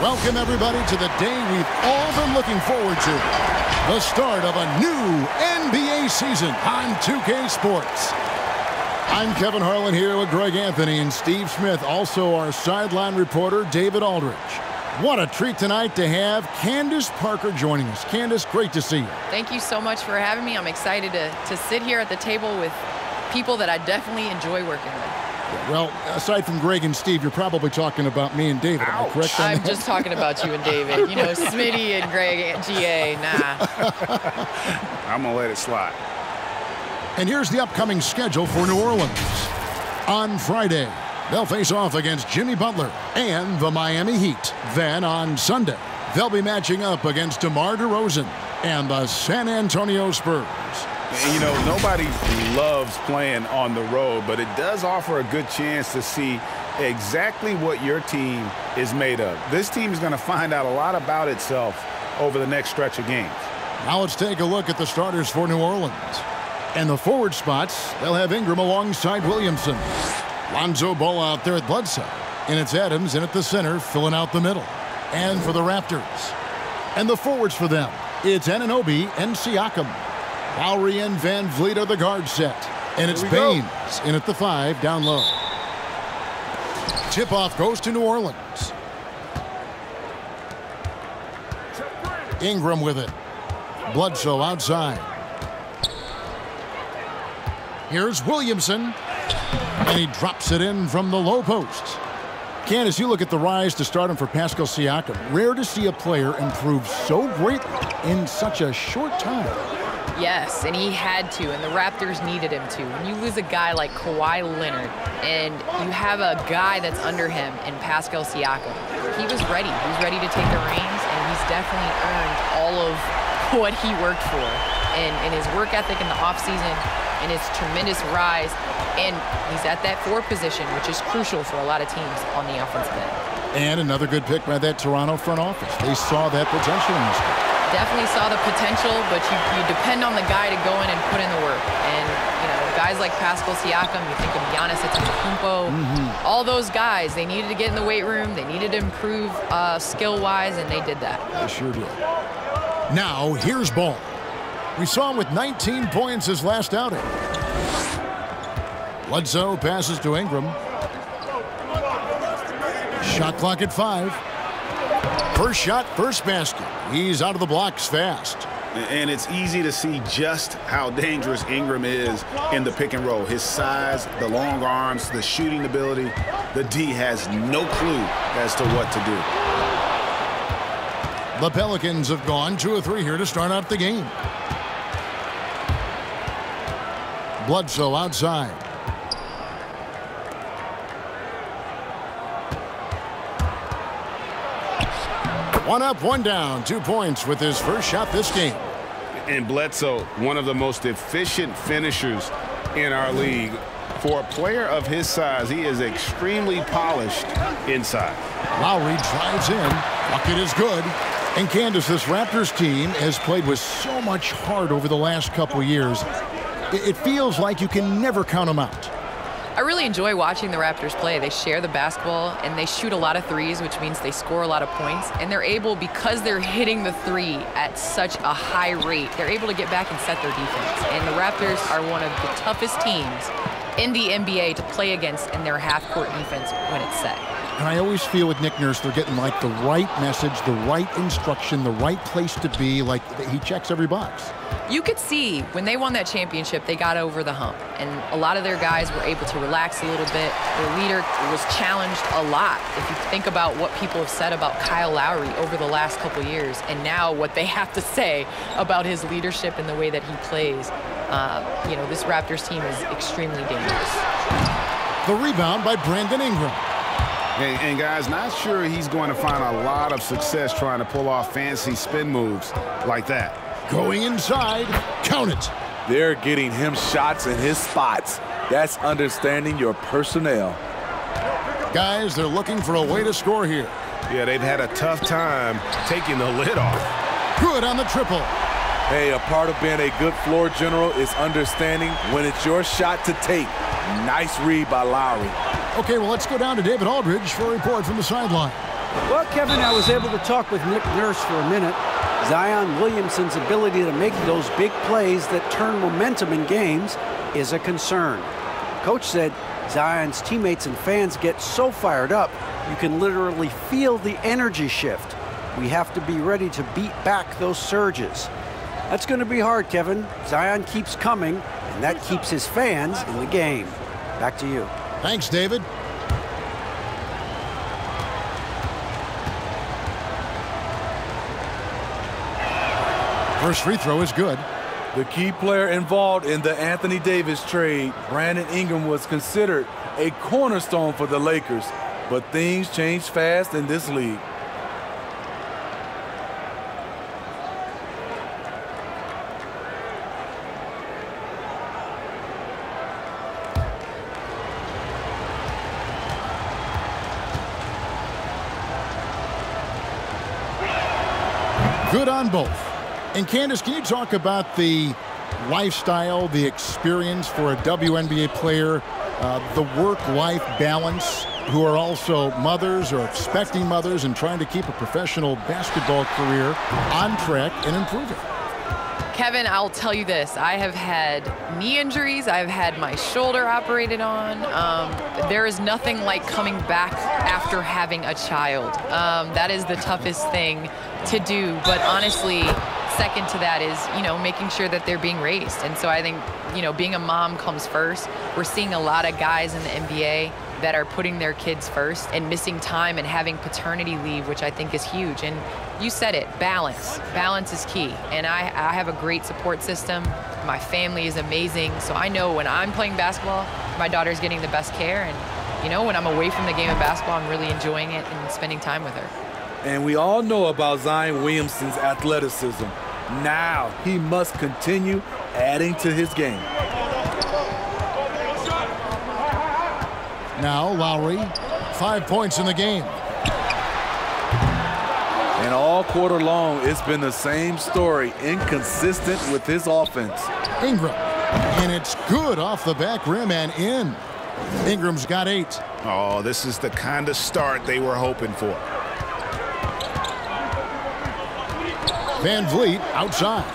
Welcome, everybody, to the day we've all been looking forward to. The start of a new NBA season on 2K Sports. I'm Kevin Harlan here with Greg Anthony and Steve Smith, also our sideline reporter, David Aldridge. What a treat tonight to have Candace Parker joining us. Candace, great to see you. Thank you so much for having me. I'm excited to sit here at the table with people that I definitely enjoy working with. Well, aside from Greg and Steve, you're probably talking about me and David. Am I correct on I'm that? just talking about you and David. You know, Smitty and Greg and GA, nah. I'm going to let it slide. And here's the upcoming schedule for New Orleans. On Friday, they'll face off against Jimmy Butler and the Miami Heat. Then on Sunday, they'll be matching up against DeMar DeRozan and the San Antonio Spurs. And, you know, nobody loves playing on the road, but it does offer a good chance to see exactly what your team is made of. This team is going to find out a lot about itself over the next stretch of games. Now let's take a look at the starters for New Orleans. And the forward spots, they'll have Ingram alongside Williamson. Lonzo Ball out there at Bledsoe. And it's Adams in at the center, filling out the middle. And for the Raptors. And the forwards for them, it's Anunoby and Siakam. Lowry and Van Vliet are the guard set. And it's Baines in at the 5, down low. Tip-off goes to New Orleans. Ingram with it. Bledsoe outside. Here's Williamson. And he drops it in from the low post. Candace, you look at the rise to stardom for Pascal Siakam. Rare to see a player improve so greatly in such a short time. Yes, and he had to, and the Raptors needed him to. When you lose a guy like Kawhi Leonard and you have a guy that's under him in Pascal Siakam, he was ready. He was ready to take the reins, and he's definitely earned all of what he worked for. And his work ethic in the offseason and his tremendous rise, and he's at that 4 position, which is crucial for a lot of teams on the offensive end. And another good pick by that Toronto front office. They saw that potential in this guy. Definitely saw the potential, but you depend on the guy to go in and put in the work. And, you know, guys like Pascal Siakam, you think of Giannis Antetokounmpo, all those guys, they needed to get in the weight room, they needed to improve skill-wise, and they did that. They sure did. Now, here's Ball. We saw him with 19 points his last outing. Bledsoe passes to Ingram. Shot clock at 5. First shot, first basket. He's out of the blocks fast. And it's easy to see just how dangerous Ingram is in the pick and roll. His size, the long arms, the shooting ability. The D has no clue as to what to do. The Pelicans have gone 2 of 3 here to start out the game. Bledsoe outside. One up, one down. 2 points with his first shot this game. And Bledsoe, one of the most efficient finishers in our league. For a player of his size, he is extremely polished inside. Lowry drives in. Bucket is good. And Candace, this Raptors team has played with so much heart over the last couple years. It feels like you can never count them out. I really enjoy watching the Raptors play. They share the basketball, and they shoot a lot of threes, which means they score a lot of points. And they're able, because they're hitting the 3 at such a high rate, they're able to get back and set their defense. And the Raptors are one of the toughest teams in the NBA to play against in their half-court defense when it's set. And I always feel with Nick Nurse, they're getting like the right message, the right instruction, the right place to be. Like he checks every box. You could see when they won that championship, they got over the hump. And a lot of their guys were able to relax a little bit. Their leader was challenged a lot. If you think about what people have said about Kyle Lowry over the last couple years, and now what they have to say about his leadership and the way that he plays, you know, this Raptors team is extremely dangerous. The rebound by Brandon Ingram. And guys, not sure he's going to find a lot of success trying to pull off fancy spin moves like that. Going inside, count it. They're getting him shots in his spots. That's understanding your personnel. Guys, they're looking for a way to score here. Yeah, they've had a tough time taking the lid off. Good on the triple. Hey, a part of being a good floor general is understanding when it's your shot to take. Nice read by Lowry. Okay, well, let's go down to David Aldridge for a report from the sideline. Well, Kevin, I was able to talk with Nick Nurse for a minute. Zion Williamson's ability to make those big plays that turn momentum in games is a concern. Coach said Zion's teammates and fans get so fired up, you can literally feel the energy shift. We have to be ready to beat back those surges. That's going to be hard, Kevin. Zion keeps coming, and that keeps his fans in the game. Back to you. Thanks, David. First free throw is good. The key player involved in the Anthony Davis trade, Brandon Ingram, was considered a cornerstone for the Lakers, but things change fast in this league. Good on both. And Candace, can you talk about the lifestyle, the experience for a WNBA player, the work-life balance, who are also mothers or expecting mothers and trying to keep a professional basketball career on track and improving? Kevin, I'll tell you this. I have had knee injuries. I've had my shoulder operated on. There is nothing like coming back after having a child. That is the toughest thing to do. But honestly, second to that is, making sure that they're being raised. And so I think, being a mom comes first. We're seeing a lot of guys in the NBA that are putting their kids first and missing time and having paternity leave, which I think is huge. And you said it, balance. Balance is key. And I have a great support system. My family is amazing. So I know when I'm playing basketball, my daughter's getting the best care. And, when I'm away from the game of basketball, I'm really enjoying it and spending time with her. And we all know about Zion Williamson's athleticism. Now he must continue adding to his game. Now Lowry, 5 points in the game. And all quarter long, it's been the same story, inconsistent with his offense. Ingram, and it's good off the back rim and in. Ingram's got 8. Oh, this is the kind of start they were hoping for. Van Vliet outside.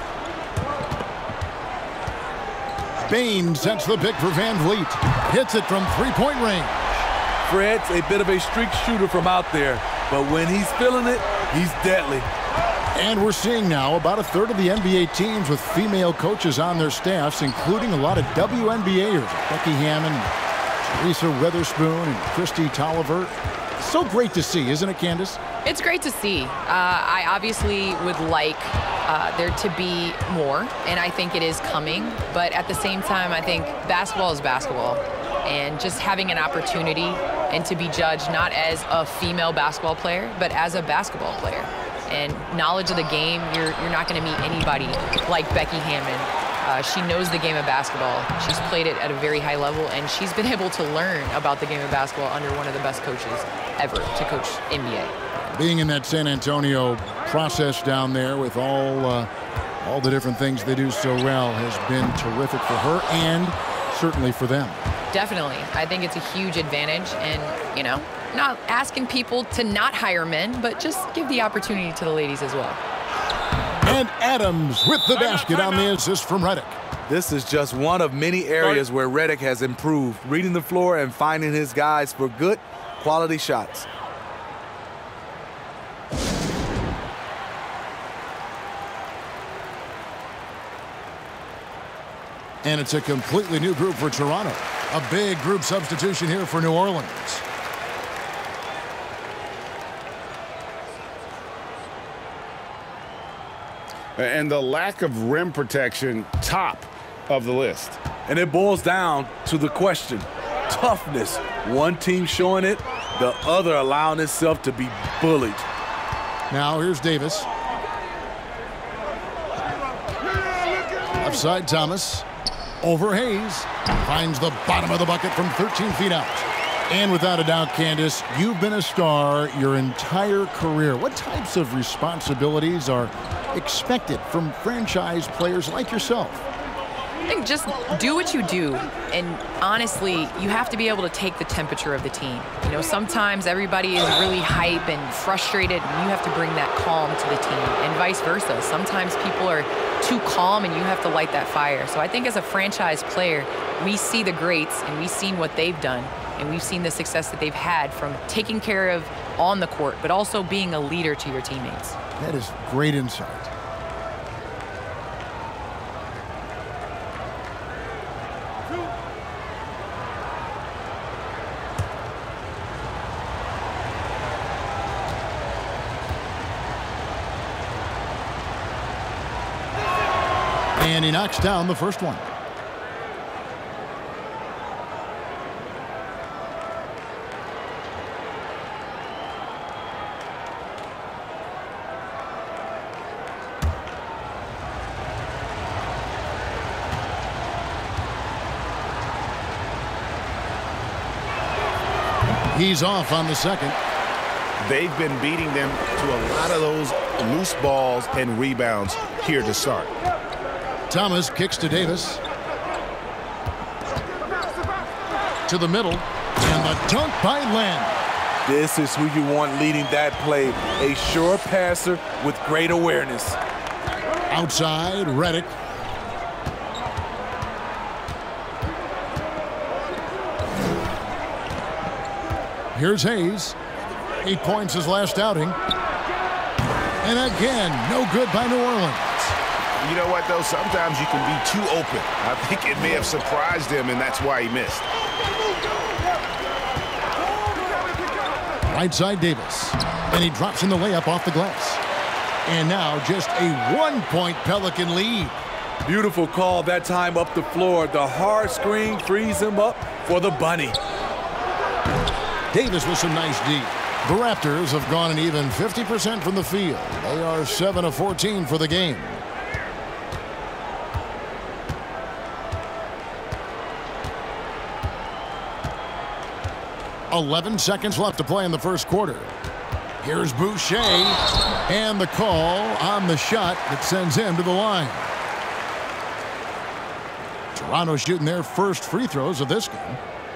Bain sets the pick for Van Vliet. Hits it from three-point range. Fred's a bit of a streak shooter from out there, but when he's feeling it, he's deadly. And we're seeing now about a third of the NBA teams with female coaches on their staffs, including a lot of WNBAers. Becky Hammon, Teresa Weatherspoon, and Christy Tolliver. So great to see, isn't it, Candace? It's great to see. I obviously would like there to be more, and I think it is coming. But at the same time, I think basketball is basketball. And just having an opportunity and to be judged not as a female basketball player, but as a basketball player. And knowledge of the game, you're not going to meet anybody like Becky Hammon. She knows the game of basketball. She's played it at a very high level, and she's been able to learn about the game of basketball under one of the best coaches ever to coach NBA. Being in that San Antonio process down there with all the different things they do so well has been terrific for her and certainly for them. Definitely. I think it's a huge advantage, and, not asking people to not hire men, but just give the opportunity to the ladies as well. And Adams with the basket on the assist from Redick. This is just one of many areas where Redick has improved, reading the floor and finding his guys for good, quality shots. And it's a completely new group for Toronto. A big group substitution here for New Orleans. And the lack of rim protection, top of the list. And it boils down to the question, toughness. One team showing it, the other allowing itself to be bullied. Now here's Davis. Left side, Thomas. Over Hayes. Finds the bottom of the bucket from 13 feet out. And without a doubt, Candace, you've been a star your entire career. What types of responsibilities are expected from franchise players like yourself? I think just do what you do. And honestly, you have to be able to take the temperature of the team. You know, sometimes everybody is really hype and frustrated, and you have to bring that calm to the team, and vice versa. Sometimes people are too calm, and you have to light that fire. So I think as a franchise player, we see the greats, and we've seen what they've done, and we've seen the success that they've had from taking care of on the court, but also being a leader to your teammates. That is great insight. And he knocks down the first one. He's off on the second. They've been beating them to a lot of those loose balls and rebounds here to start. Thomas kicks to Davis. To the middle. And the dunk by Len. This is who you want leading that play. A sure passer with great awareness. Outside, Redick. Here's Hayes. 8 points his last outing. And again, no good by New Orleans. You know what, though? Sometimes you can be too open. I think it may have surprised him, and that's why he missed. Right side, Davis. And he drops in the layup off the glass. And now just a 1-point Pelican lead. Beautiful call that time up the floor. The hard screen frees him up for the bunny. Davis with some nice D. The Raptors have gone an even 50% from the field. They are 7 of 14 for the game. .11 seconds left to play in the first quarter. Here's Boucher, and the call on the shot that sends him to the line. Toronto shooting their first free throws of this game.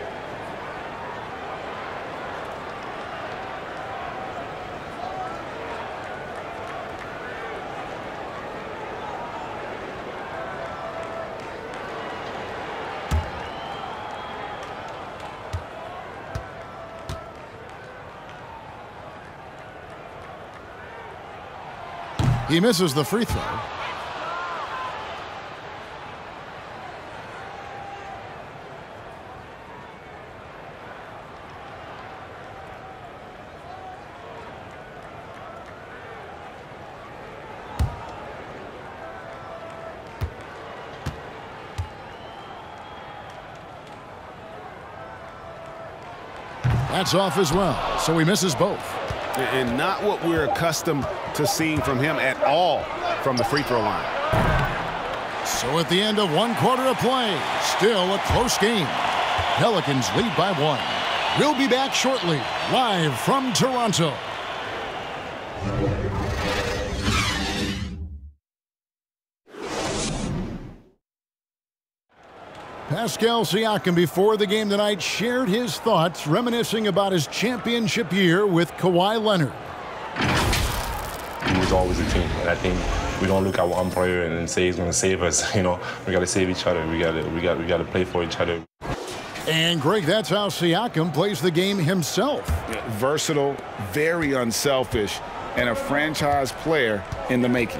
He misses the free throw. That's off as well, so he misses both. And not what we're accustomed to seeing from him at all from the free throw line. So at the end of 1 quarter of play, still a close game. Pelicans lead by 1. We'll be back shortly, live from Toronto. Pascal Siakam, before the game tonight, shared his thoughts, reminiscing about his championship year with Kawhi Leonard. It was always a team, and I think we don't look at one player and say he's going to save us. You know, we got to save each other. We got to play for each other. And Greg, that's how Siakam plays the game himself. Versatile, very unselfish, and a franchise player in the making.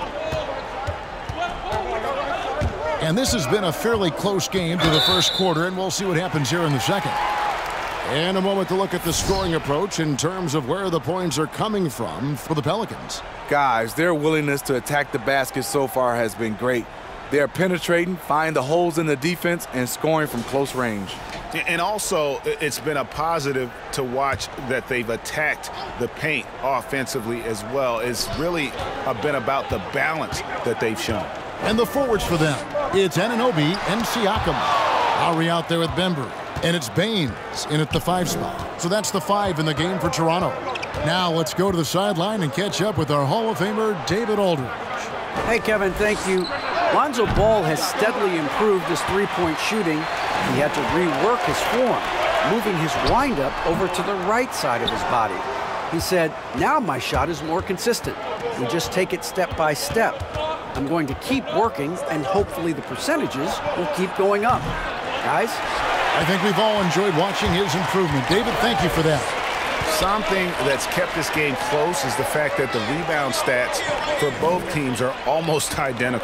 And this has been a fairly close game to the first quarter, and we'll see what happens here in the second. And a moment to look at the scoring approach in terms of where the points are coming from for the Pelicans. Guys, their willingness to attack the basket so far has been great. They're penetrating, finding the holes in the defense, and scoring from close range. And also, it's been a positive to watch that they've attacked the paint offensively as well. It's really been about the balance that they've shown. And the forwards for them, it's Anunoby and Siakam. Lowry out there with Bembry. And it's Baines in at the 5 spot. So that's the 5 in the game for Toronto. Now let's go to the sideline and catch up with our Hall of Famer, David Aldridge. Hey, Kevin, thank you. Lonzo Ball has steadily improved his three-point shooting. He had to rework his form, moving his windup over to the right side of his body. He said, "Now my shot is more consistent. We just take it step by step. I'm going to keep working, and hopefully the percentages will keep going up." Guys? I think we've all enjoyed watching his improvement. David, thank you for that. Something that's kept this game close is the fact that the rebound stats for both teams are almost identical.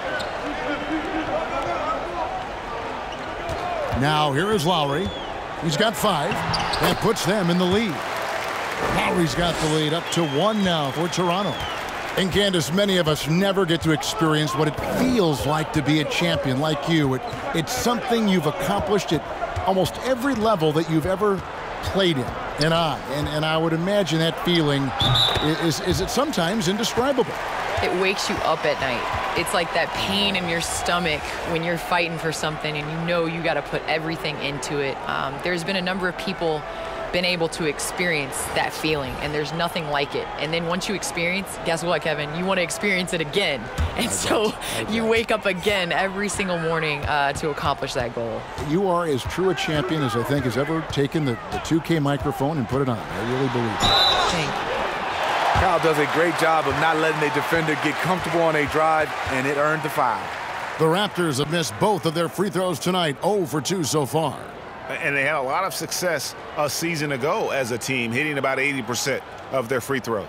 Now here is Lowry. He's got 5. That puts them in the lead. Lowry's got the lead up to 1 now for Toronto. And Candace, many of us never get to experience what it feels like to be a champion like you. It's something you've accomplished at almost every level that you've ever played in. And I would imagine that feeling is it sometimes indescribable. It wakes you up at night. It's like that pain in your stomach when you're fighting for something and you know you got to put everything into it. There's been a number of people been able to experience that feeling, and there's nothing like it. And then once you experience, guess what, Kevin? You want to experience it again. And so you wake up again every single morning to accomplish that goal. You are as true a champion as I think has ever taken the 2K microphone and put it on. I really believe it. Thank you. Kyle does a great job of not letting a defender get comfortable on a drive, and it earned the foul. The Raptors have missed both of their free throws tonight, 0 for 2 so far. And they had a lot of success a season ago as a team, hitting about 80% of their free throws.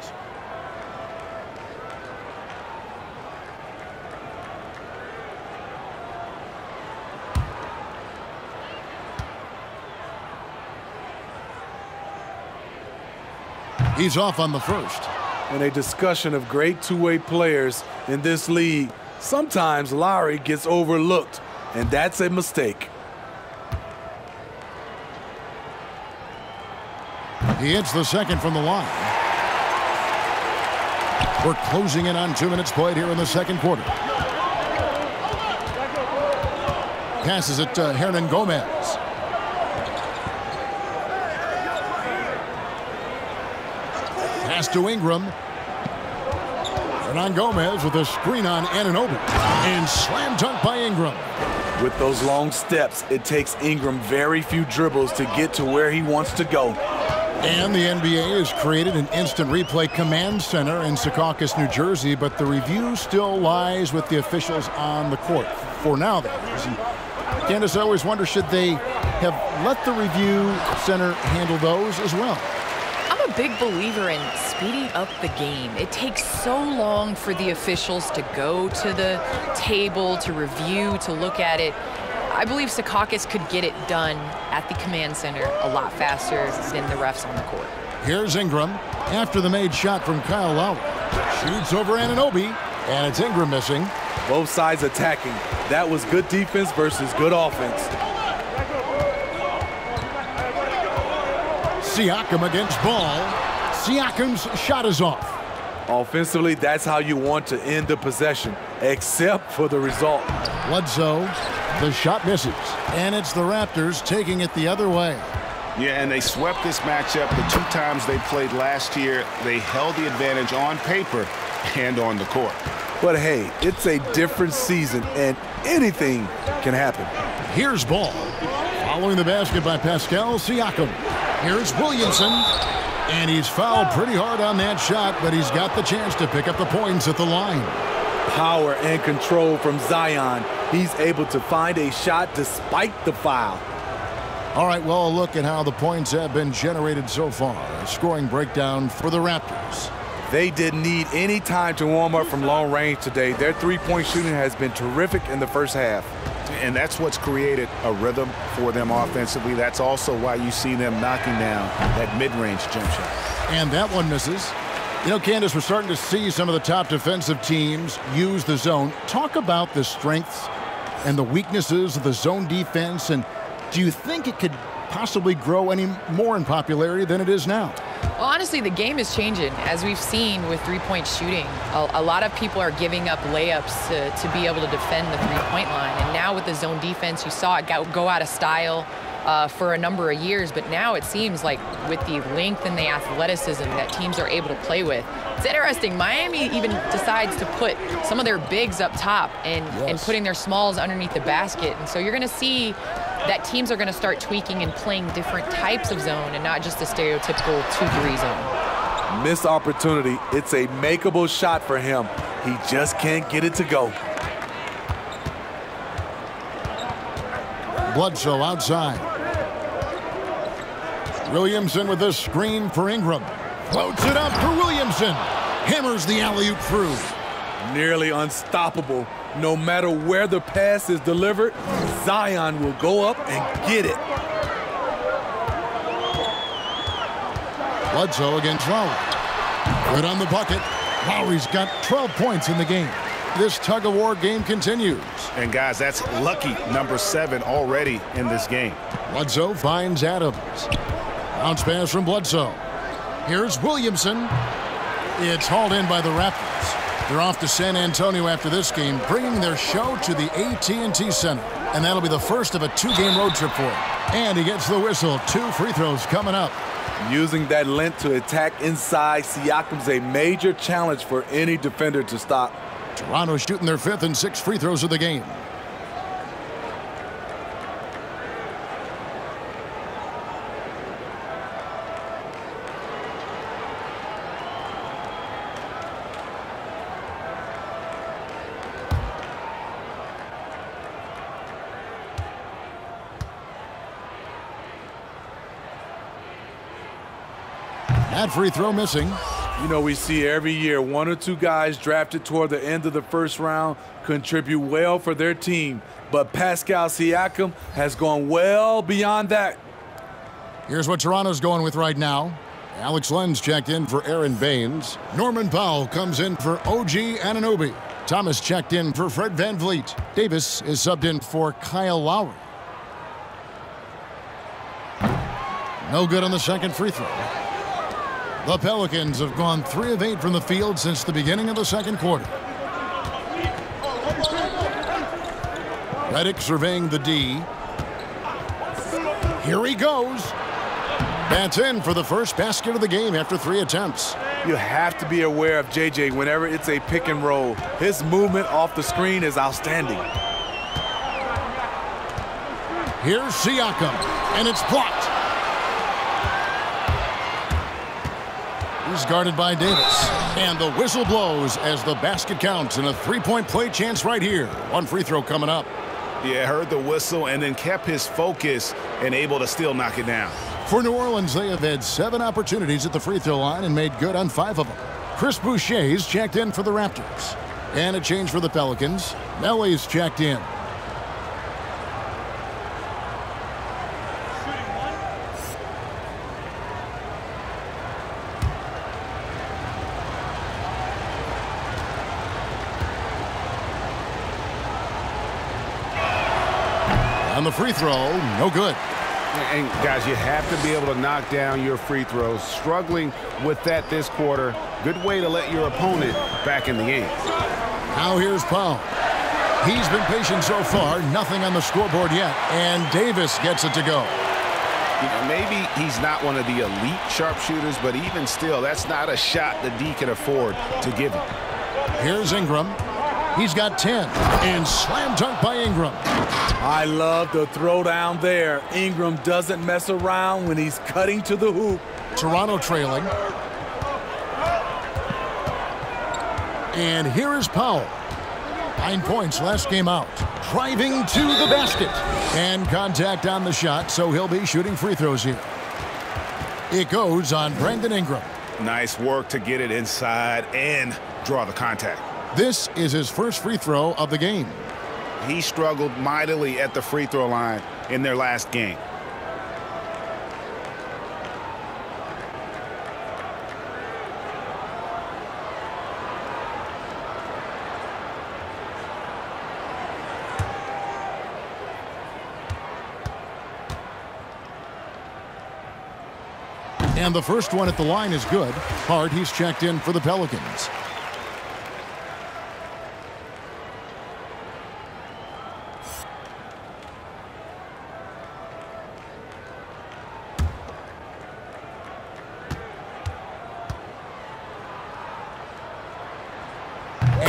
He's off on the first. In a discussion of great two-way players in this league, sometimes Lowry gets overlooked, and that's a mistake. He hits the second from the line. We're closing in on 2 minutes played here in the second quarter. Passes it to Hernan Gomez. Pass to Ingram. Hernan Gomez with a screen on Anunoby. And slam dunk by Ingram. With those long steps, it takes Ingram very few dribbles to get to where he wants to go. And the NBA has created an instant replay command center in Secaucus, New Jersey, but the review still lies with the officials on the court. For now, that is. And Candace, I always wonder, should they have let the review center handle those as well? I'm a big believer in speeding up the game. It takes so long for the officials to go to the table, to review, to look at it. I believe Secaucus could get it done at the command center a lot faster than the refs on the court. Here's Ingram after the made shot from Kyle Lowry. Shoots over Anunoby, and it's Ingram missing. Both sides attacking. That was good defense versus good offense. Siakam against Ball. Siakam's shot is off. Offensively, that's how you want to end the possession, except for the result. Bledsoe, the shot misses. And it's the Raptors taking it the other way. Yeah, and they swept this matchup the 2 times they played last year. They held the advantage on paper and on the court. But hey, it's a different season, and anything can happen. Here's Ball. Following the basket by Pascal Siakam. Here's Williamson. And he's fouled pretty hard on that shot, but he's got the chance to pick up the points at the line. Power and control from Zion. He's able to find a shot despite the foul. All right, well, a look at how the points have been generated so far. A scoring breakdown for the Raptors. They didn't need any time to warm up from long range today. Their three-point shooting has been terrific in the first half. And that's what's created a rhythm for them offensively. That's also why you see them knocking down that mid-range jump shot. And that one misses. You know, Candace, we're starting to see some of the top defensive teams use the zone. Talk about the strengths and the weaknesses of the zone defense, and do you think it could possibly grow any more in popularity than it is now? Well, honestly, the game is changing. As we've seen with three-point shooting, a lot of people are giving up layups to be able to defend the three-point line. And now with the zone defense, you saw it go out of style. for a number of years, but now it seems like with the length and the athleticism that teams are able to play with, it's interesting. Miami even decides to put some of their bigs up top and putting their smalls underneath the basket. And so you're going to see that teams are going to start tweaking and playing different types of zone and not just a stereotypical 2-3 zone. Missed opportunity. It's a makeable shot for him. He just can't get it to go. Bledsoe outside. Williamson with this screen for Ingram. Floats it up for Williamson. Hammers the alley-oop through. Nearly unstoppable. No matter where the pass is delivered, Zion will go up and get it. Bledsoe against Lowry. Good on the bucket. Lowry's got 12 points in the game. This tug-of-war game continues. And, guys, that's lucky number 7 already in this game. Bledsoe finds Adams. Bounce pass from Bledsoe. Here's Williamson. It's hauled in by the Raptors. They're off to San Antonio after this game, bringing their show to the AT&T Center. And that'll be the first of a 2-game road trip for him. And he gets the whistle. 2 free throws coming up. Using that length to attack inside, Siakam's a major challenge for any defender to stop. Toronto shooting their 5th and 6th free throws of the game. That free throw missing. You know, we see every year 1 or 2 guys drafted toward the end of the first round contribute well for their team. But Pascal Siakam has gone well beyond that. Here's what Toronto's going with right now. Alex Len's checked in for Aaron Baines. Norman Powell comes in for OG Anunoby. Thomas checked in for Fred VanVleet. Davis is subbed in for Kyle Lowry. No good on the second free throw. The Pelicans have gone 3 of 8 from the field since the beginning of the second quarter. Redick surveying the D. Here he goes. That's in for the first basket of the game after 3 attempts. You have to be aware of JJ whenever it's a pick and roll. His movement off the screen is outstanding. Here's Siakam, and it's blocked. He's guarded by Davis. And the whistle blows as the basket counts and a 3-point play chance right here. 1 free throw coming up. Yeah, heard the whistle and then kept his focus and able to still knock it down. For New Orleans, they have had 7 opportunities at the free throw line and made good on 5 of them. Chris Boucher's checked in for the Raptors. And a change for the Pelicans. Nelly's checked in. On the free throw, no good. And, guys, you have to be able to knock down your free throws. Struggling with that this quarter. Good way to let your opponent back in the game. Now here's Powell. He's been patient so far. Nothing on the scoreboard yet. And Davis gets it to go. You know, maybe he's not one of the elite sharpshooters, but even still, that's not a shot the D can afford to give him. Here's Ingram. He's got 10. And slam dunk by Ingram. I love the throwdown there. Ingram doesn't mess around when he's cutting to the hoop. Toronto trailing. And here is Powell. 9 points last game out. Driving to the basket. And contact on the shot, so he'll be shooting free throws here. It goes on Brandon Ingram. Nice work to get it inside and draw the contact. This is his first free throw of the game. He struggled mightily at the free throw line in their last game. And the first one at the line is good. Hard, he's checked in for the Pelicans.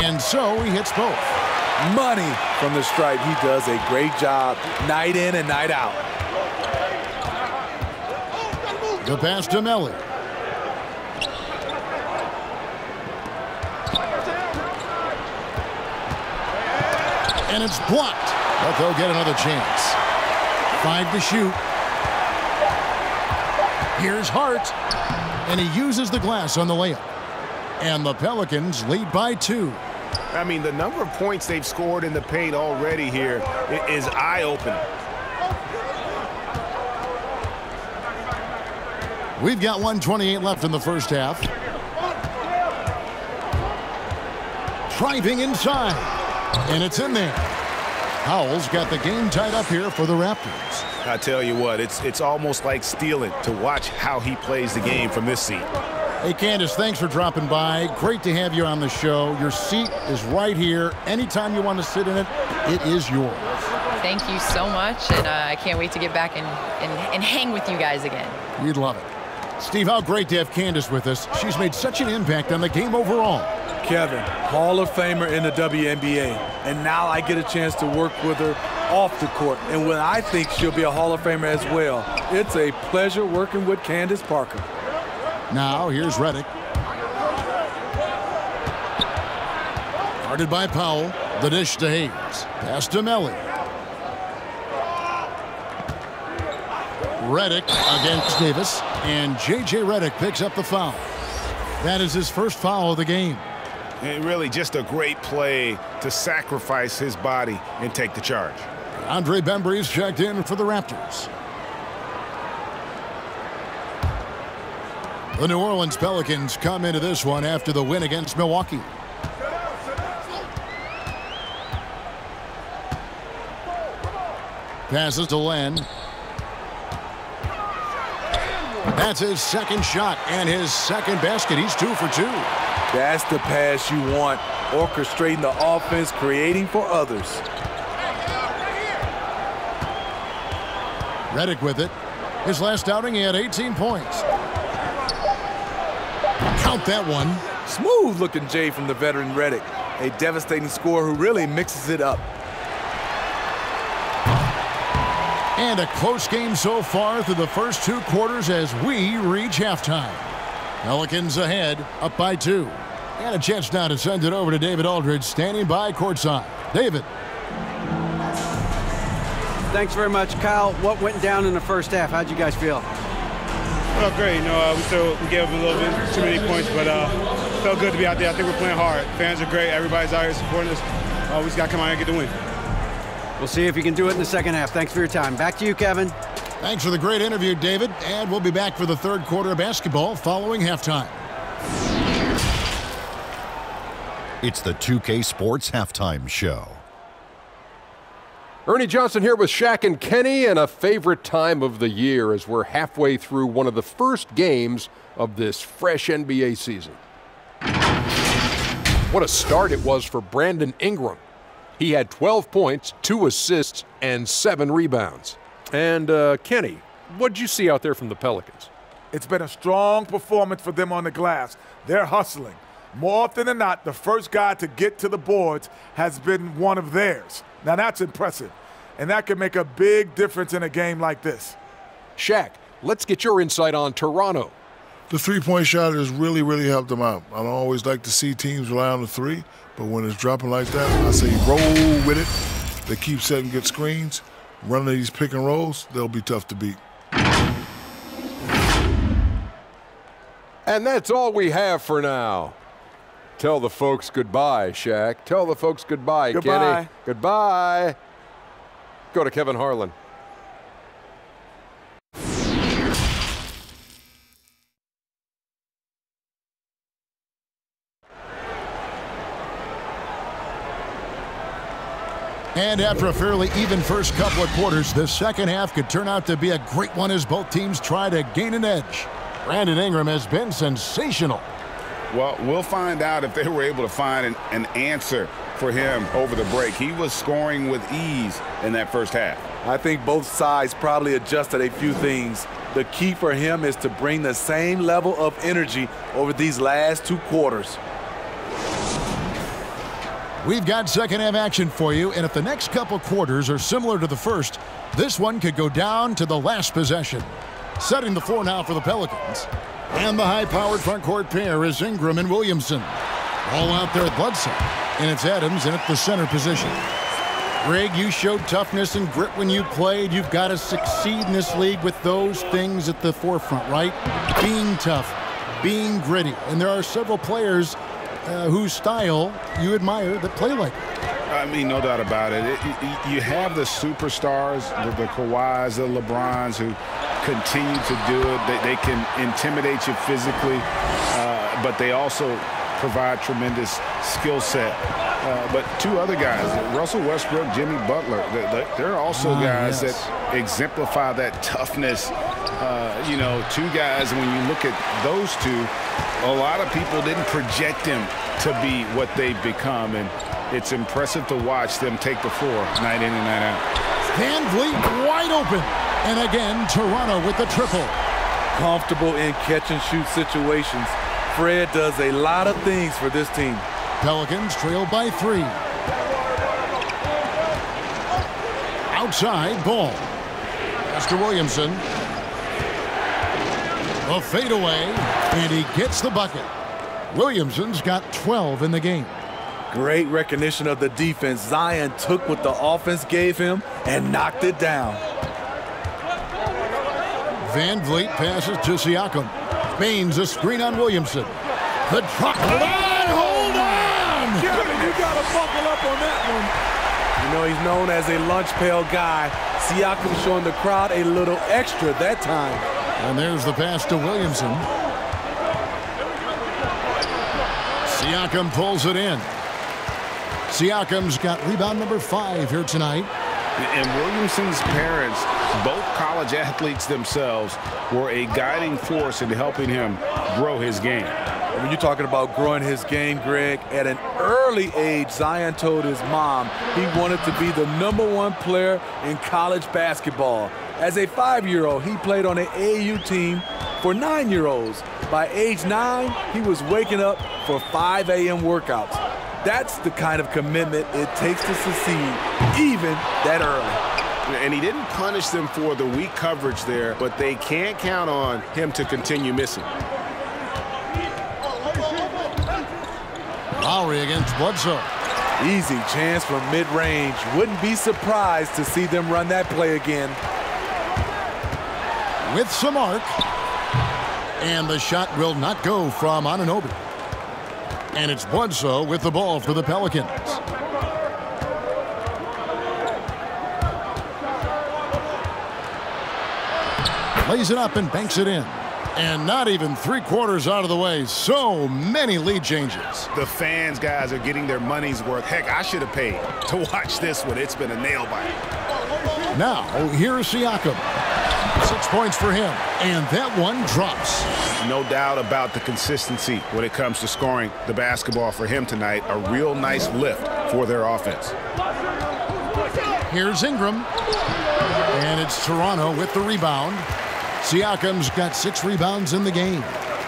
And so he hits both. Money from the stripe. He does a great job night in and night out. The pass to Melly. And it's blocked, but they'll get another chance. 5 to shoot. Here's Hart, and he uses the glass on the layup. And the Pelicans lead by 2. I mean, the number of points they've scored in the paint already here is eye-opening. We've got 1:28 left in the first half. Driving inside, and it's in there. Howell's got the game tied up here for the Raptors. I tell you what, it's almost like stealing to watch how he plays the game from this seat. Hey, Candace, thanks for dropping by. Great to have you on the show. Your seat is right here. Anytime you want to sit in it, it is yours. Thank you so much, and I can't wait to get back and hang with you guys again. You'd love it. Steve, how great to have Candace with us. She's made such an impact on the game overall. Kevin, Hall of Famer in the WNBA, and now I get a chance to work with her off the court, and when I think she'll be a Hall of Famer as well. It's a pleasure working with Candace Parker. Now, here's Redick. Guarded by Powell. The dish to Hayes. Pass to Melly. Redick against Davis, and J.J. Redick picks up the foul. That is his first foul of the game. And really just a great play to sacrifice his body and take the charge. Andre Bembry's checked in for the Raptors. The New Orleans Pelicans come into this one after the win against Milwaukee. Passes to Len. That's his second shot and his second basket. He's 2 for 2. That's the pass you want. Orchestrating the offense, creating for others. Redick with it. His last outing, he had 18 points. Count that one. Smooth looking Jay from the veteran Redick. A devastating scorer who really mixes it up. And a close game so far through the first 2 quarters as we reach halftime. Pelicans ahead, up by 2. And a chance now to send it over to David Aldridge, standing by courtside. David. Thanks very much, Kyle. What went down in the first half? How'd you guys feel? Well, great. We gave up a little bit too many points, but felt good to be out there. I think we're playing hard. Fans are great. Everybody's out here supporting us. We just got to come out here and get the win. We'll see if you can do it in the second half. Thanks for your time. Back to you, Kevin. Thanks for the great interview, David. And we'll be back for the third quarter of basketball following halftime. It's the 2K Sports Halftime Show. Ernie Johnson here with Shaq and Kenny, and a favorite time of the year as we're halfway through one of the first games of this fresh NBA season. What a start it was for Brandon Ingram. He had 12 points, 2 assists, and 7 rebounds. And Kenny, what'd you see out there from the Pelicans? It's been a strong performance for them on the glass. They're hustling. More often than not, the first guy to get to the boards has been one of theirs. Now that's impressive, and that can make a big difference in a game like this. Shaq, let's get your insight on Toronto. The three-point shot has really helped them out. I don't always like to see teams rely on the three, but when it's dropping like that, I say roll with it. They keep setting good screens. Running these pick and rolls, they'll be tough to beat. And that's all we have for now. Tell the folks goodbye, Shaq. Tell the folks goodbye, Kenny. Goodbye. Go to Kevin Harlan. And after a fairly even first couple of quarters, the second half could turn out to be a great one as both teams try to gain an edge. Brandon Ingram has been sensational. Well, we'll find out if they were able to find an answer for him over the break. He was scoring with ease in that first half. I think both sides probably adjusted a few things. The key for him is to bring the same level of energy over these last 2 quarters. We've got second half action for you, and if the next couple quarters are similar to the first, this one could go down to the last possession. Setting the floor now for the Pelicans. And the high-powered front court pair is Ingram and Williamson. All out there at Bledsoe, and it's Adams in at the center position. Greg, you showed toughness and grit when you played. You've got to succeed in this league with those things at the forefront, right? Being tough, being gritty. And there are several players whose style you admire that play like that. I mean, no doubt about it. You have the superstars, the Kawhis, the LeBrons, who continue to do it. They can intimidate you physically, but they also provide tremendous skill set. But two other guys, Russell Westbrook, Jimmy Butler, they're also guys that exemplify that toughness. You know, two guys, when you look at those two, a lot of people didn't project them to be what they've become, and it's impressive to watch them take the floor night in and night out. Van Vliet wide open. And again, Toronto with the triple. Comfortable in catch-and-shoot situations. Fred does a lot of things for this team. Pelicans trail by 3. Outside, ball. Pastor Williamson. A fadeaway, and he gets the bucket. Williamson's got 12 in the game. Great recognition of the defense. Zion took what the offense gave him and knocked it down. Van Vliet passes to Siakam. Baines a screen on Williamson. The truck. Hold on! Kevin, you got to buckle up on that one. You know, he's known as a lunch pail guy. Siakam showing the crowd a little extra that time. And there's the pass to Williamson. Siakam pulls it in. Siakam's got rebound number 5 here tonight. And Williamson's parents, both college athletes themselves, were a guiding force in helping him grow his game. When you're talking about growing his game, Greg, at an early age, Zion told his mom he wanted to be the #1 player in college basketball. As a 5-year-old, he played on an AAU team for 9-year-olds. By age 9, he was waking up for 5 a.m. workouts. That's the kind of commitment it takes to succeed, even that early. And he didn't punish them for the weak coverage there, but they can't count on him to continue missing. Lowry against Bledsoe. Easy chance from mid-range. Wouldn't be surprised to see them run that play again. With some arc. And the shot will not go from Anunoby. And it's Bledsoe with the ball for the Pelicans. Lays it up and banks it in. And not even 3/4 out of the way. So many lead changes. The fans, guys, are getting their money's worth. Heck, I should have paid to watch this one. It's been a nail biter. Now, here's Siakam. 6 points for him. And that one drops. No doubt about the consistency when it comes to scoring the basketball for him tonight. A real nice lift for their offense. Here's Ingram. And it's Toronto with the rebound. Siakam's got 6 rebounds in the game.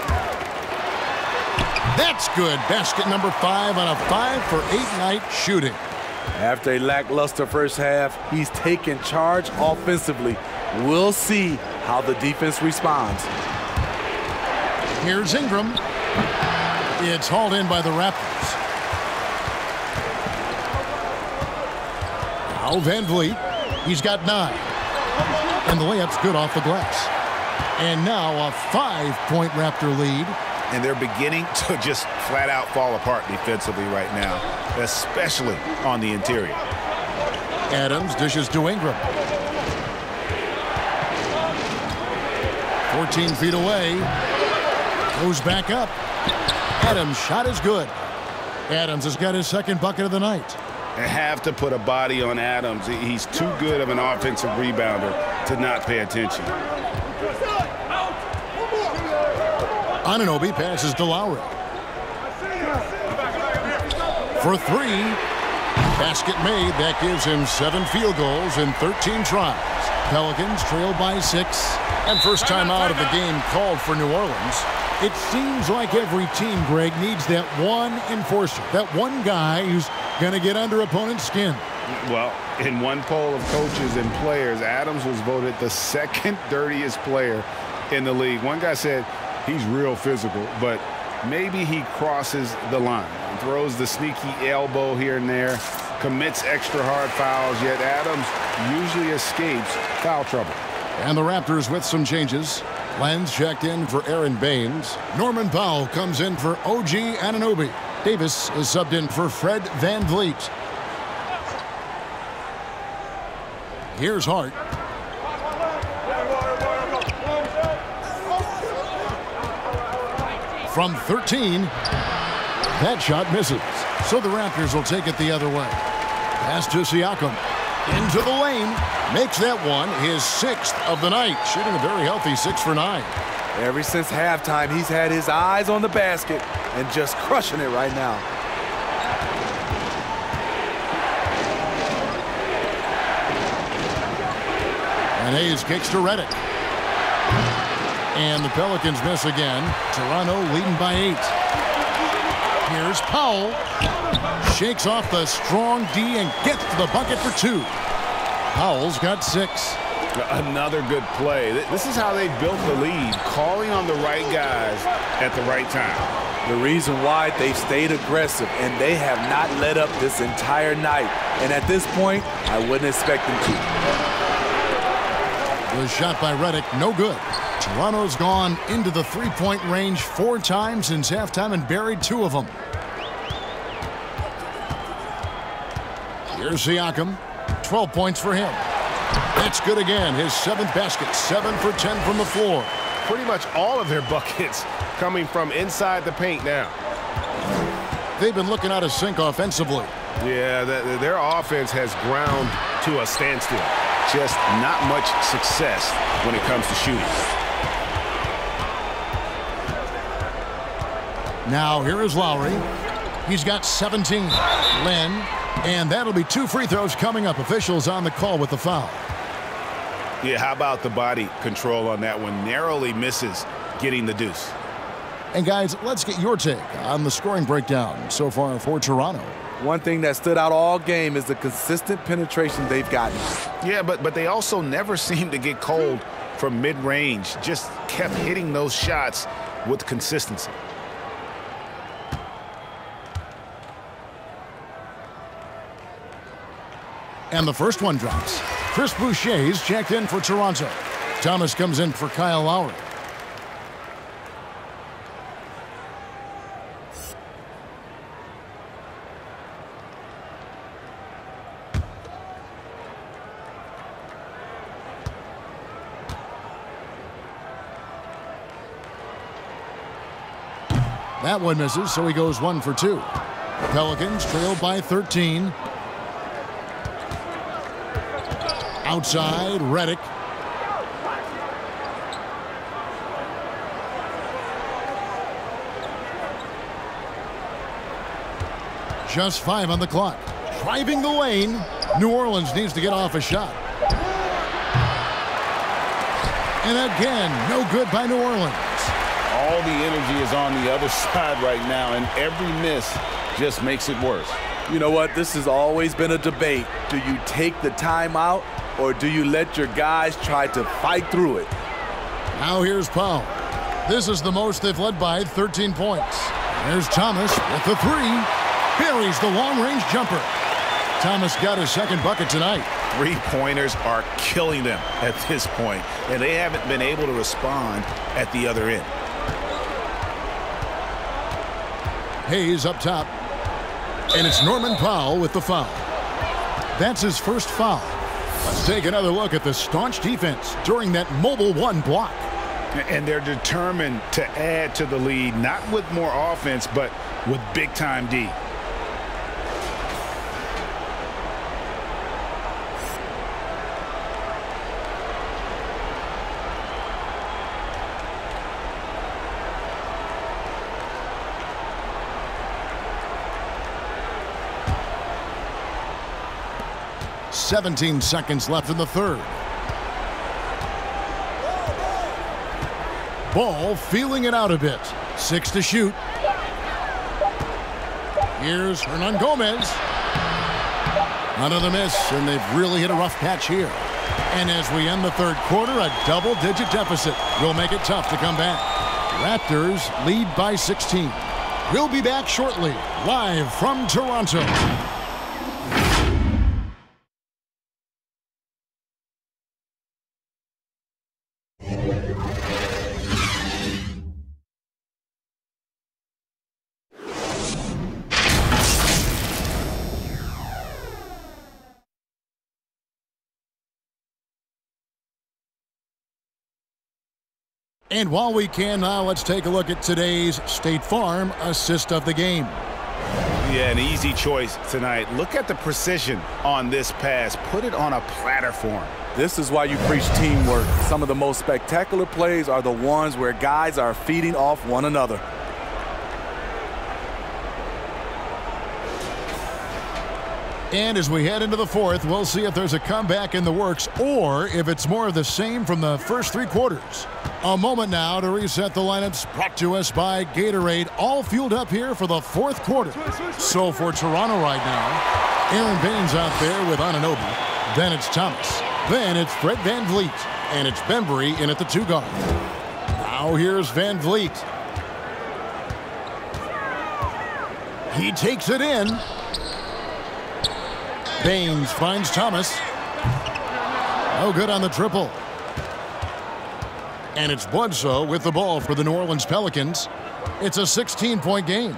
That's good. Basket number 5 on a 5-for-8 night shooting. After a lackluster first half, he's taken charge offensively. We'll see how the defense responds. Here's Ingram. It's hauled in by the Raptors. Now Van Vliet. He's got 9. And the layup's good off the glass. And now a 5-point Raptor lead. And they're beginning to just flat out fall apart defensively right now, especially on the interior. Adams dishes to Ingram. 14 feet away. Goes back up. Adams' shot is good. Adams has got his second bucket of the night. They have to put a body on Adams. He's too good of an offensive rebounder to not pay attention. Anunoby passes to Lowry. For 3. Basket made. That gives him 7 field goals in 13 tries. Pelicans trail by 6. And first time out of the game called for New Orleans. It seems like every team, Greg, needs that one enforcer, that one guy who's going to get under opponent's skin. Well, in one poll of coaches and players, Adams was voted the second dirtiest player in the league. One guy said he's real physical, but maybe he crosses the line. Throws the sneaky elbow here and there, commits extra hard fouls, yet Adams usually escapes foul trouble. And the Raptors with some changes. Lenz checked in for Aaron Baines. Norman Powell comes in for OG Anunoby. Davis is subbed in for Fred VanVleet. Here's Hart. From 13, that shot misses. So the Raptors will take it the other way. Pass to Siakam. Into the lane. Makes that one his 6th of the night. Shooting a very healthy 6 for 9. Ever since halftime, he's had his eyes on the basket and just crushing it right now. And Hayes kicks to Redick. And the Pelicans miss again. Toronto leading by 8. Here's Powell. Shakes off the strong D and gets to the bucket for 2. Powell's got 6. Another good play. This is how they built the lead, calling on the right guys at the right time. The reason why they've stayed aggressive and they have not let up this entire night. And at this point, I wouldn't expect them to. The shot by Redick, no good. Toronto's gone into the three-point range 4 times since halftime and buried 2 of them. Here's Siakam. 12 points for him. That's good again. His 7th basket. 7 for 10 from the floor. Pretty much all of their buckets coming from inside the paint now. They've been looking out of sync offensively. Yeah, their offense has ground to a standstill. Just not much success when it comes to shooting. Now here is Lowry. He's got 17. Len. And that'll be 2 free throws coming up. Officials on the call with the foul. Yeah, how about the body control on that one? Narrowly misses getting the deuce. And guys, let's get your take on the scoring breakdown so far for Toronto. One thing that stood out all game is the consistent penetration they've gotten. Yeah, but they also never seem to get cold from mid-range. Just kept hitting those shots with consistency. And the first one drops. Chris Boucher's checked in for Toronto. Thomas comes in for Kyle Lowry. That one misses, so he goes 1 for 2. Pelicans trail by 13. Outside, Redick. Just 5 on the clock. Driving the lane. New Orleans needs to get off a shot. And again, no good by New Orleans. All the energy is on the other side right now, and every miss just makes it worse. You know what? This has always been a debate. Do you take the timeout or do you let your guys try to fight through it? Now here's Powell. This is the most they've led by 13 points. There's Thomas with the 3. Buries the long-range jumper. Thomas got his 2nd bucket tonight. 3-pointers are killing them at this point, and they haven't been able to respond at the other end. Hayes up top. And it's Norman Powell with the foul. That's his first foul. Let's take another look at the staunch defense during that mobile 1 block. And they're determined to add to the lead, not with more offense, but with big-time D. 17 seconds left in the third. Ball feeling it out a bit. 6 to shoot. Here's Hernangomez. Another miss, and they've really hit a rough patch here. And as we end the third quarter, a double-digit deficit will make it tough to come back. Raptors lead by 16. We'll be back shortly, live from Toronto. And while we can now, let's take a look at today's State Farm assist of the game. Yeah, an easy choice tonight. Look at the precision on this pass. Put it on a platter form. This is why you preach teamwork. Some of the most spectacular plays are the ones where guys are feeding off one another. And as we head into the fourth, we'll see if there's a comeback in the works or if it's more of the same from the first 3 quarters. A moment now to reset the lineups, brought to us by Gatorade, all fueled up here for the fourth quarter. So for Toronto right now, Aaron Baines out there with Anunoby. Then it's Thomas. Then it's Fred VanVleet. And it's Bembry in at the 2 guard. Now here's VanVleet. He takes it in. Baines finds Thomas. No good on the triple. And it's Bledsoe with the ball for the New Orleans Pelicans. It's a 16-point game.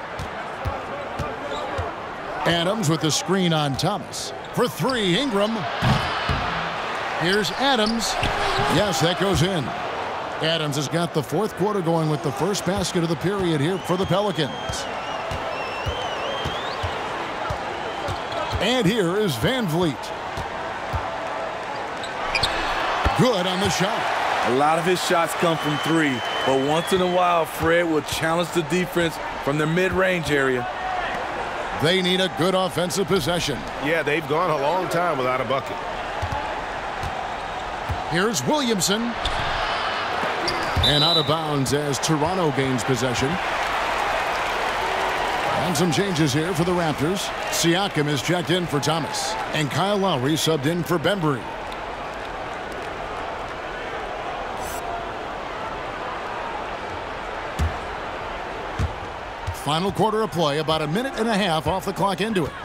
Adams with the screen on Thomas. For 3, Ingram. Here's Adams. Yes, that goes in. Adams has got the fourth quarter going with the first basket of the period here for the Pelicans. And here is VanVleet. Good on the shot. A lot of his shots come from 3, but once in a while, Fred will challenge the defense from the mid-range area. They need a good offensive possession. Yeah, they've gone a long time without a bucket. Here's Williamson. And out of bounds as Toronto gains possession. And some changes here for the Raptors. Siakam is checked in for Thomas. And Kyle Lowry subbed in for Bembry. Final quarter of play, about a minute and a half off the clock into it.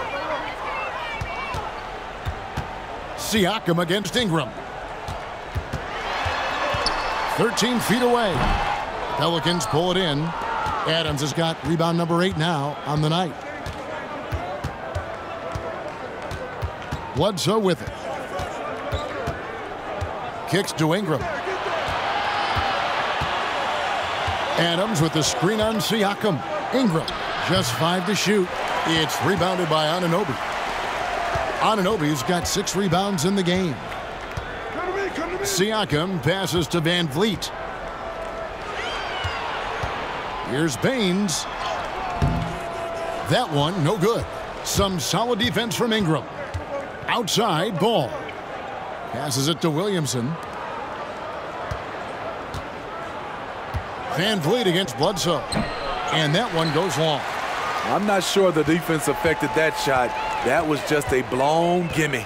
Siakam against Ingram. 13 feet away. Pelicans pull it in. Adams has got rebound number 8 now on the night. Bledsoe with it. Kicks to Ingram. Adams with the screen on Siakam. Ingram, just 5 to shoot. It's rebounded by Anunoby. Anunoby's got 6 rebounds in the game. Siakam passes to VanVleet. Here's Baines. That one, no good. Some solid defense from Ingram. Outside, Ball. Passes it to Williamson. VanVleet against Bledsoe. And that one goes long. I'm not sure the defense affected that shot. That was just a blown gimme.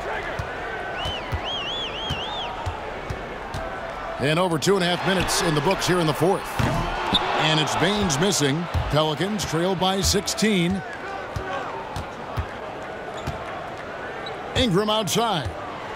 And over 2.5 minutes in the books here in the fourth. And it's Baines missing. Pelicans trail by 16. Ingram outside.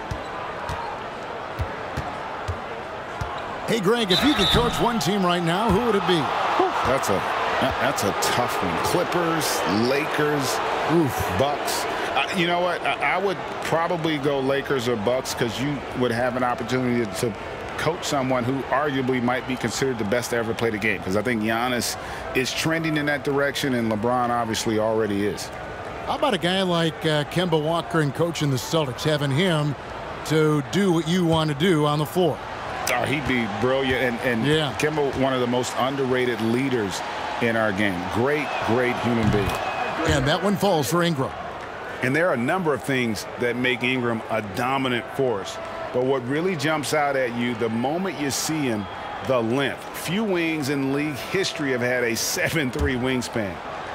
Hey, Greg, if you could coach one team right now, who would it be? That's a tough one. Clippers, Lakers, Bucks. You know what? I would probably go Lakers or Bucks because you would have an opportunity to coach someone who arguably might be considered the best to ever play the game, because I think Giannis is trending in that direction and LeBron obviously already is. How about a guy like Kemba Walker and coaching the Celtics, having him to do what you want to do on the floor? Oh, he'd be brilliant. And yeah. Kemba, one of the most underrated leaders in our game. Great, great human being. And that one falls for Ingram. And there are a number of things that make Ingram a dominant force. But what really jumps out at you the moment you see him, the length. Few wings in league history have had a 7'3" wingspan.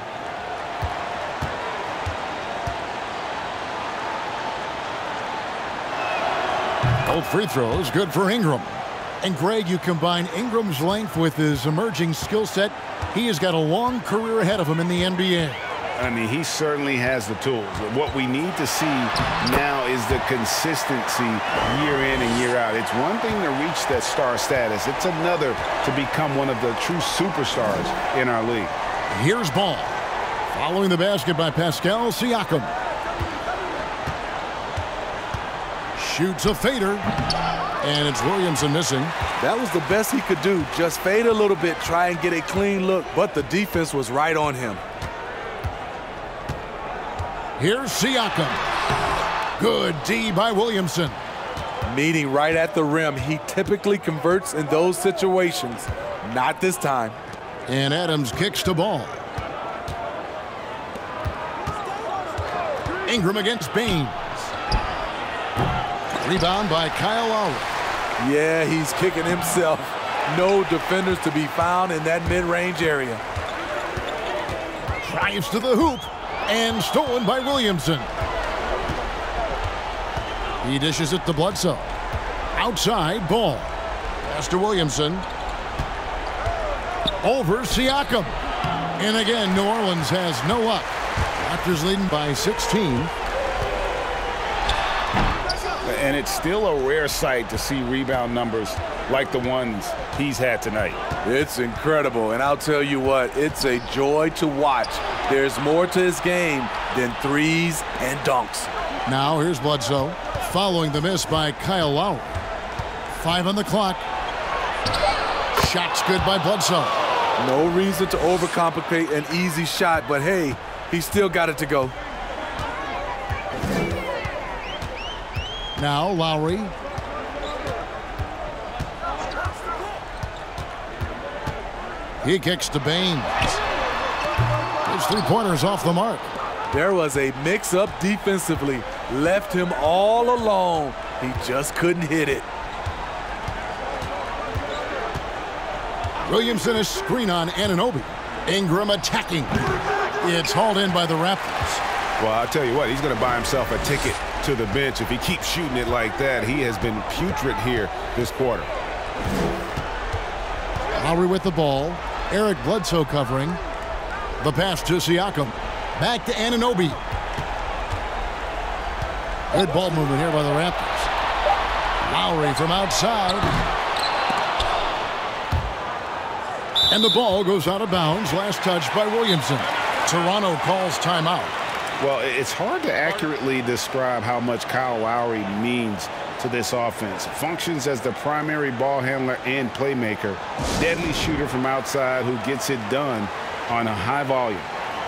Both free throws good for Ingram. And Greg, you combine Ingram's length with his emerging skill set, he has got a long career ahead of him in the NBA. I mean, he certainly has the tools. What we need to see now is the consistency year in and year out. It's one thing to reach that star status. It's another to become one of the true superstars in our league. Here's Ball. Following the basket by Pascal Siakam. Shoots a fader. And it's Williamson missing. That was the best he could do. Just fade a little bit, try and get a clean look. But the defense was right on him. Here's Siakam. Good D by Williamson. Meeting right at the rim. He typically converts in those situations. Not this time. And Adams kicks to Ball. Ingram against Baines. Rebound by Kyle Lowry. Yeah, he's kicking himself. No defenders to be found in that mid-range area. Drives to the hoop. And stolen by Williamson. He dishes it to Bledsoe. Outside, Ball. Pass to Williamson. Over Siakam. And again, New Orleans has no luck. Raptors leading by 16. And it's still a rare sight to see rebound numbers like the ones he's had tonight. It's incredible, and I'll tell you what, it's a joy to watch. There's more to his game than threes and dunks. Now here's Bledsoe, following the miss by Kyle Lowry. 5 on the clock. Shot's good by Bledsoe. No reason to overcomplicate an easy shot, but hey, he still got it to go. Now Lowry. He kicks to Baines. His three-pointers off the mark. There was a mix-up defensively. Left him all alone. He just couldn't hit it. Williamson a screen on Anunoby. Ingram attacking. It's hauled in by the Raptors. Well, I'll tell you what, he's going to buy himself a ticket to the bench. If he keeps shooting it like that, he has been putrid here this quarter. Lowry with the ball. Eric Bledsoe covering. The pass to Siakam. Back to Anunoby. Good ball movement here by the Raptors. Lowry from outside. And the ball goes out of bounds. Last touch by Williamson. Toronto calls timeout. Well, it's hard to accurately describe how much Kyle Lowry means to this offense. Functions as the primary ball handler and playmaker. Deadly shooter from outside who gets it done on a high volume.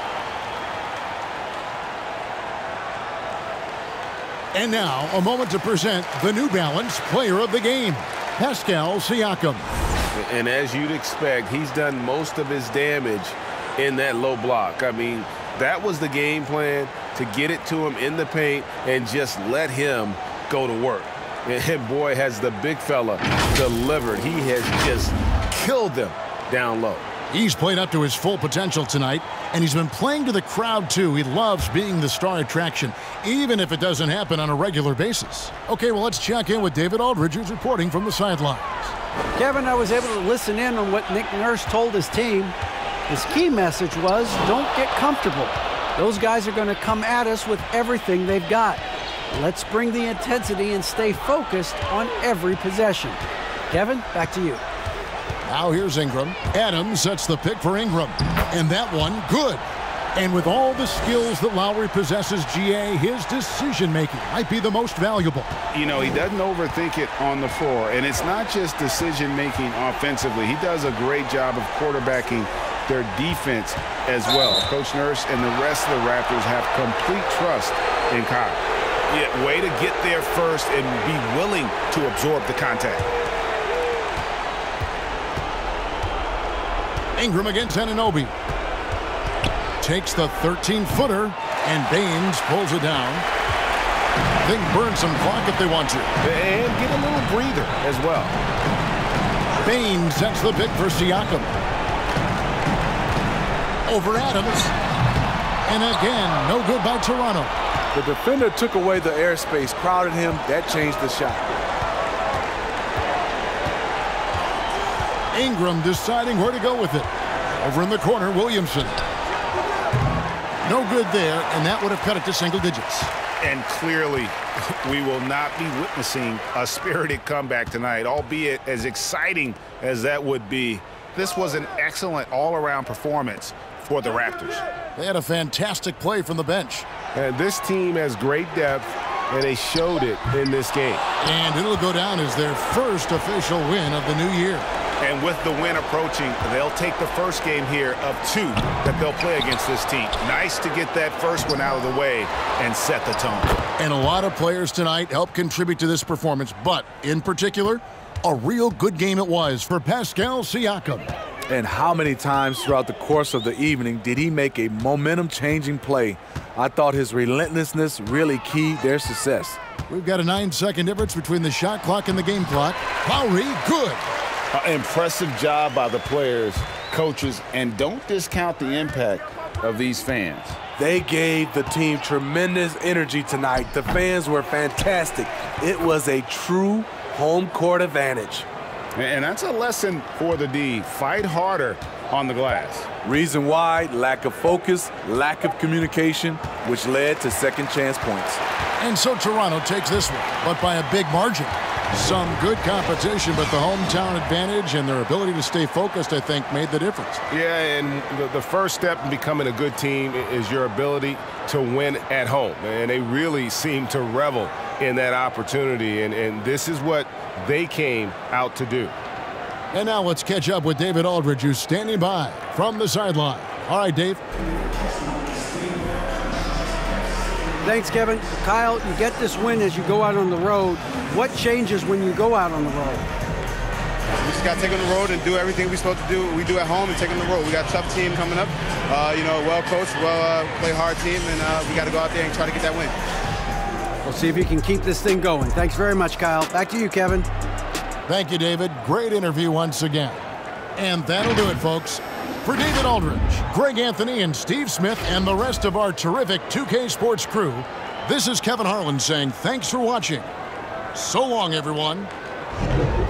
And now, a moment to present the New Balance Player of the Game, Pascal Siakam. And as you'd expect, he's done most of his damage in that low block. I mean, that was the game plan, to get it to him in the paint and just let him go to work. And boy, has the big fella delivered. He has just killed them down low. He's played up to his full potential tonight, and he's been playing to the crowd, too. He loves being the star attraction, even if it doesn't happen on a regular basis. Okay, well, let's check in with David Aldridge, who's reporting from the sidelines. Kevin, I was able to listen in on what Nick Nurse told his team. His key message was, don't get comfortable. Those guys are going to come at us with everything they've got. Let's bring the intensity and stay focused on every possession. Kevin, back to you. Now here's Ingram. Adams sets the pick for Ingram. And that one, good. And with all the skills that Lowry possesses, GA, his decision-making might be the most valuable. You know, he doesn't overthink it on the floor. And it's not just decision-making offensively. He does a great job of quarterbacking their defense as well. Coach Nurse and the rest of the Raptors have complete trust in Kyle. Yeah, way to get there first and be willing to absorb the contact. Ingram against Anunoby. takes the 13-footer, and Baines pulls it down. They can burn some clock if they want to. And get a little breather as well. Baines sets the pick for Siakam. Over Adams. And again, no good by Toronto. The defender took away the airspace, crowded him. That changed the shot. Ingram deciding where to go with it. Over in the corner, Williamson. No good there, and that would have cut it to single digits. And clearly, we will not be witnessing a spirited comeback tonight, albeit as exciting as that would be. This was an excellent all-around performance for the Raptors. They had a fantastic play from the bench. And this team has great depth, and they showed it in this game. And it'll go down as their first official win of the new year. And with the win approaching, they'll take the first game here of 2 that they'll play against this team. Nice to get that first one out of the way and set the tone. And a lot of players tonight helped contribute to this performance, but in particular, a real good game it was for Pascal Siakam. And how many times throughout the course of the evening did he make a momentum-changing play? I thought his relentlessness really keyed their success. We've got a 9-second difference between the shot clock and the game clock. Lowry, good. Impressive job by the players, coaches, and don't discount the impact of these fans. They gave the team tremendous energy tonight. The fans were fantastic. It was a true home court advantage. And that's a lesson for the D. Fight harder on the glass. Reason why: lack of focus, lack of communication, which led to second chance points. And so Toronto takes this one, but by a big margin. Some good competition, but the hometown advantage and their ability to stay focused, I think, made the difference. Yeah, and the first step in becoming a good team is your ability to win at home. And they really seem to revel in that opportunity, and this is what they came out to do. And now let's catch up with David Aldridge, who's standing by from the sideline. All right, Dave. Thanks, Kevin. Kyle, you get this win as you go out on the road. What changes when you go out on the road? We just got to take on the road and do everything we're supposed to do. We do at home and take on the road. We got a tough team coming up. Well-coached, play hard team, and we got to go out there and try to get that win. We'll see if you can keep this thing going. Thanks very much, Kyle. Back to you, Kevin. Thank you, David. Great interview once again. And that'll do it, folks. For David Aldridge, Greg Anthony, and Steve Smith, and the rest of our terrific 2K Sports crew, this is Kevin Harlan saying thanks for watching. So long, everyone.